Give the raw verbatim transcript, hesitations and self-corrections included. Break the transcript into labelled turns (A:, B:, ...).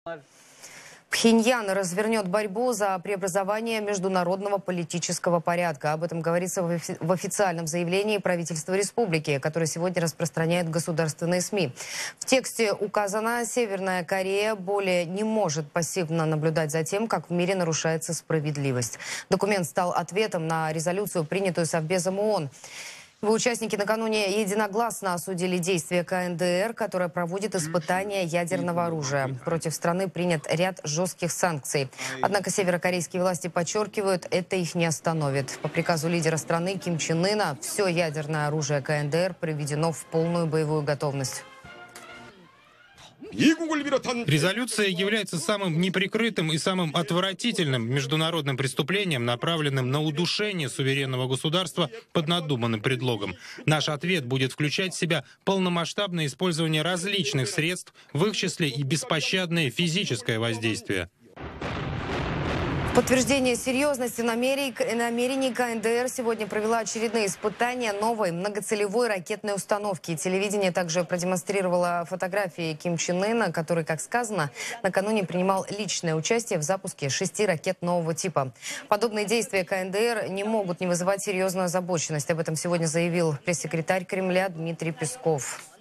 A: Пхеньян развернет борьбу за преобразование международного политического порядка. Об этом говорится в официальном заявлении правительства республики, которое сегодня распространяет государственные СМИ. В тексте указано, Северная Корея более не может пассивно наблюдать за тем, как в мире нарушается справедливость. Документ стал ответом на резолюцию, принятую Совбезом ООН. Его участники накануне единогласно осудили действия ка эн дэ эр, которая проводит испытания ядерного оружия. Против страны принят ряд жестких санкций. Однако северокорейские власти подчеркивают, это их не остановит. По приказу лидера страны Ким Чен Ына все ядерное оружие ка эн дэ эр приведено в полную боевую готовность.
B: Резолюция является самым неприкрытым и самым отвратительным международным преступлением, направленным на удушение суверенного государства под надуманным предлогом. Наш ответ будет включать в себя полномасштабное использование различных средств, в их числе и беспощадное физическое воздействие.
A: В подтверждение серьезности намерений ка эн дэ эр сегодня провела очередные испытания новой многоцелевой ракетной установки. Телевидение также продемонстрировало фотографии Ким Чен Ына, который, как сказано, накануне принимал личное участие в запуске шести ракет нового типа. Подобные действия ка эн дэ эр не могут не вызывать серьезную озабоченность. Об этом сегодня заявил пресс-секретарь Кремля Дмитрий Песков.